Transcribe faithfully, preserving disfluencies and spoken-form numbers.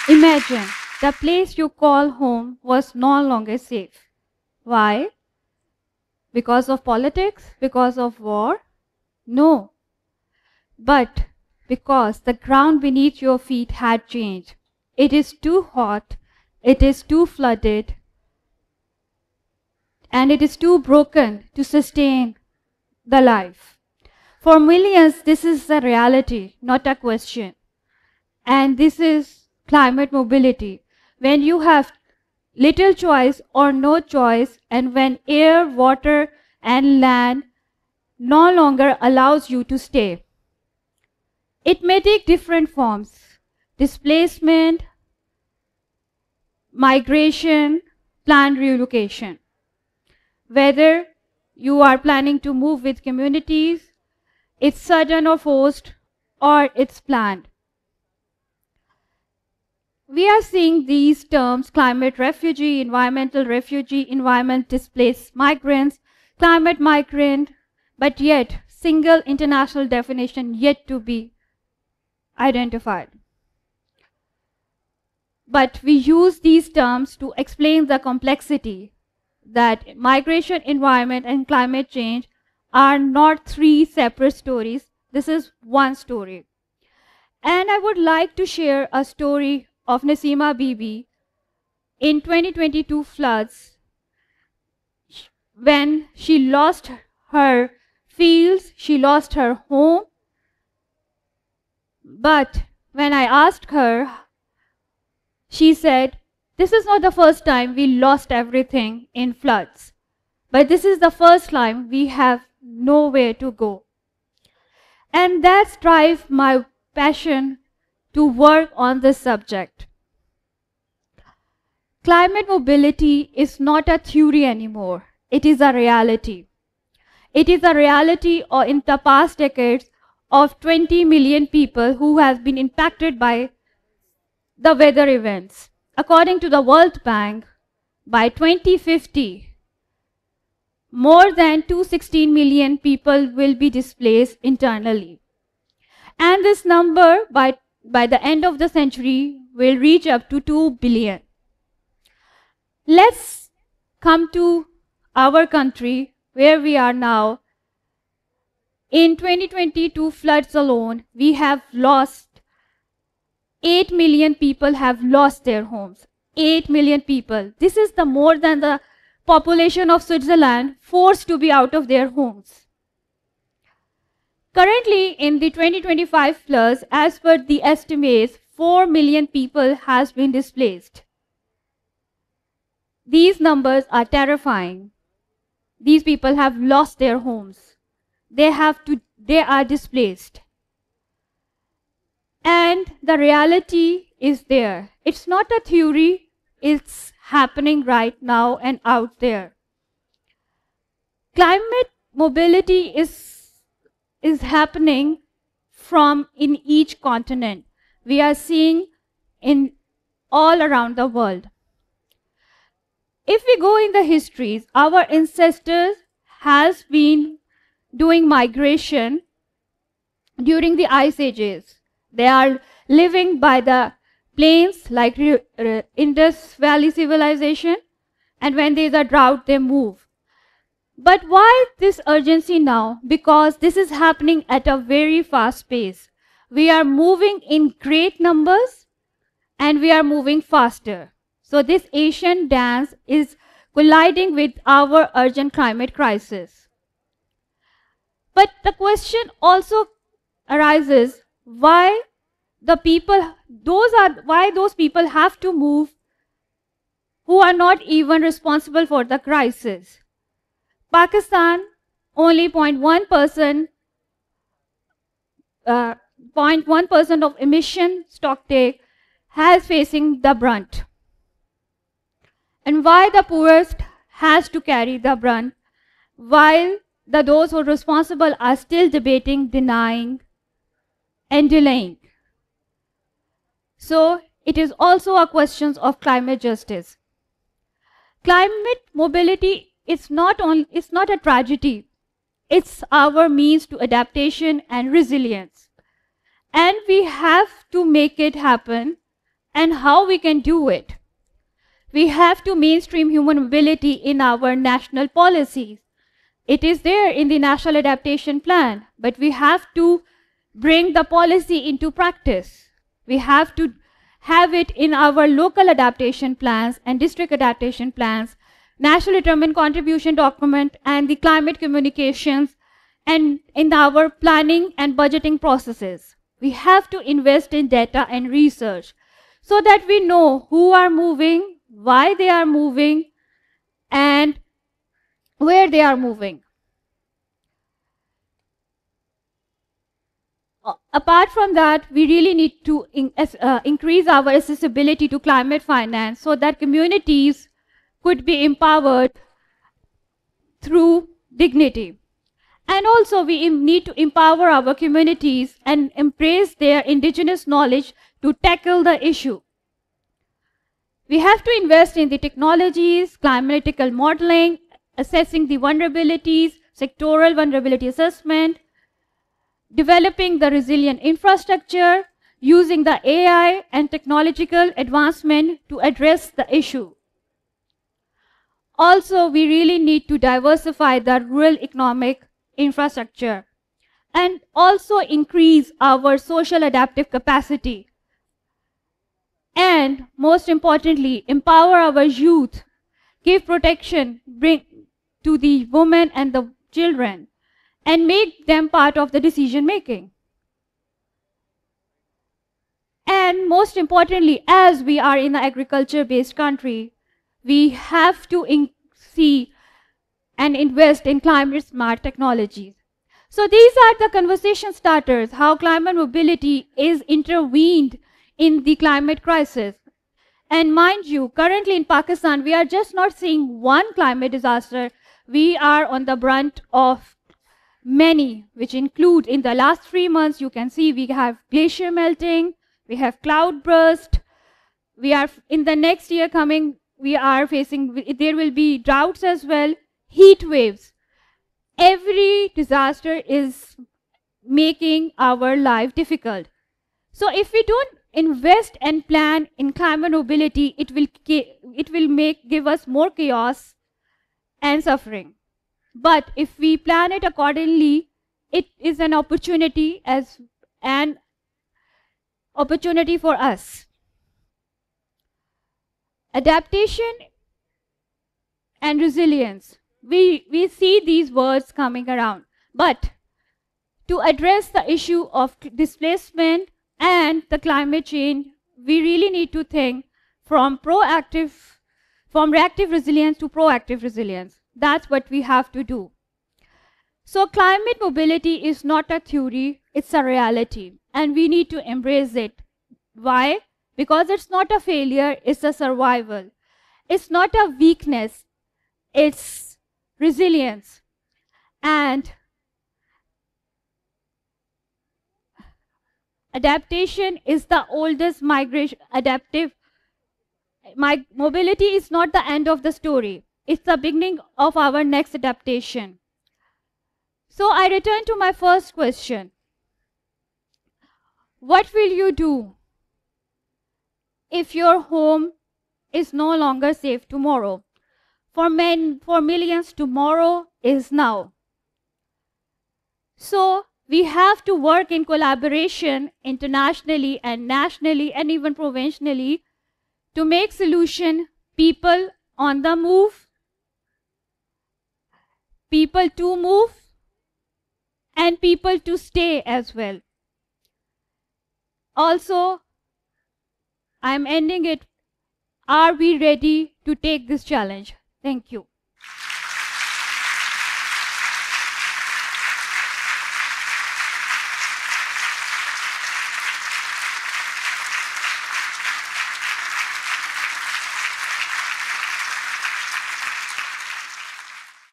Imagine the place you call home was no longer safe. Why? Because of politics? Because of war? No. But because the ground beneath your feet had changed. It is too hot, it is too flooded, and it is too broken to sustain the life. For millions, this is a reality, not a question. And this is climate mobility. When you have little choice or no choice, and when air, water, and land no longer allows you to stay. It may take different forms. Displacement, migration, planned relocation. Whether you are planning to move with communities, it's sudden or forced, or it's planned. We are seeing these terms: climate refugee, environmental refugee, environment displaced migrants, climate migrant, but yet single international definition yet to be identified. But we use these terms to explain the complexity that migration, environment, and climate change are not three separate stories. This is one story. And I would like to share a story of Nasima Bibi in twenty twenty-two floods, when she lost her fields, she lost her home. But when I asked her, she said, this is not the first time we lost everything in floods, but this is the first time we have nowhere to go. And that's drive my passion to work on this subject. Climate mobility is not a theory anymore. It is a reality. It is a reality or in the past decades of twenty million people who have been impacted by the weather events. According to the World Bank, by twenty fifty, more than two hundred sixteen million people will be displaced internally. And this number, by, by the end of the century, will reach up to two billion. Let's come to our country, where we are now. In twenty twenty-two floods alone, we have lost eight million people have lost their homes. eight million people. This is the more than the population of Switzerland forced to be out of their homes. Currently, in the twenty twenty-five floods, as per the estimates, four million people has been displaced. These numbers are terrifying. These people have lost their homes. They have to, they are displaced. And the reality is there. It's not a theory, it's happening right now and out there. Climate mobility is, is happening from in each continent. We are seeing in all around the world. If we go in the histories, our ancestors has been doing migration during the ice ages. They are living by the plains like Indus Valley civilization, and when there is a drought, they move. But why this urgency now? Because this is happening at a very fast pace. We are moving in great numbers and we are moving faster. So this Asian dance is colliding with our urgent climate crisis. But the question also arises, why the people, those are, why those people have to move who are not even responsible for the crisis? Pakistan, only zero point one percent uh, zero point one percent of emission stocktake has facing the brunt. And why the poorest has to carry the brunt, while the those who are responsible are still debating, denying, and delaying. So it is also a question of climate justice. Climate mobility is not only, it's not a tragedy. It's our means to adaptation and resilience. And we have to make it happen and how we can do it. We have to mainstream human mobility in our national policies. It is there in the National Adaptation Plan, but we have to bring the policy into practice. We have to have it in our local adaptation plans and district adaptation plans, national determined contribution document, and the climate communications, and in our planning and budgeting processes. We have to invest in data and research so that we know who are moving, why they are moving, and where they are moving. Apart from that, we really need to in, uh, increase our accessibility to climate finance so that communities could be empowered through dignity. And also we need to empower our communities and embrace their indigenous knowledge to tackle the issue. We have to invest in the technologies, climatical modeling, assessing the vulnerabilities, sectoral vulnerability assessment, developing the resilient infrastructure, using the A I and technological advancement to address the issue. Also, we really need to diversify the rural economic infrastructure and also increase our social adaptive capacity. And most importantly, empower our youth, give protection bring to the women and the children, and make them part of the decision making. And most importantly, as we are in an agriculture-based country, we have to see and invest in climate-smart technologies. So these are the conversation starters, how climate mobility is intervened in the climate crisis. And mind you, currently in Pakistan, we are just not seeing one climate disaster. We are on the brunt of many, which include in the last three months, you can see we have glacier melting, we have cloud burst, we are in the next year coming, we are facing, there will be droughts as well, heat waves. Every disaster is making our life difficult. So if we don't invest and plan in climate mobility, it will, it will make, give us more chaos and suffering. But if we plan it accordingly, it is an opportunity as an opportunity for us. Adaptation and resilience. We, we see these words coming around. But to address the issue of displacement and the climate change, we really need to think from proactive, from reactive resilience to proactive resilience. That's what we have to do. So climate mobility is not a theory, it's a reality. And we need to embrace it. Why? Because it's not a failure, it's a survival. It's not a weakness, it's resilience. And adaptation is the oldest migration, adaptive. My mobility is not the end of the story. It's the beginning of our next adaptation. So I return to my first question. What will you do if your home is no longer safe tomorrow? For men, for millions, tomorrow is now. So we have to work in collaboration internationally and nationally and even provincially to make solution people on the move, people to move, and people to stay as well. Also, I'm ending it. Are we ready to take this challenge? Thank you.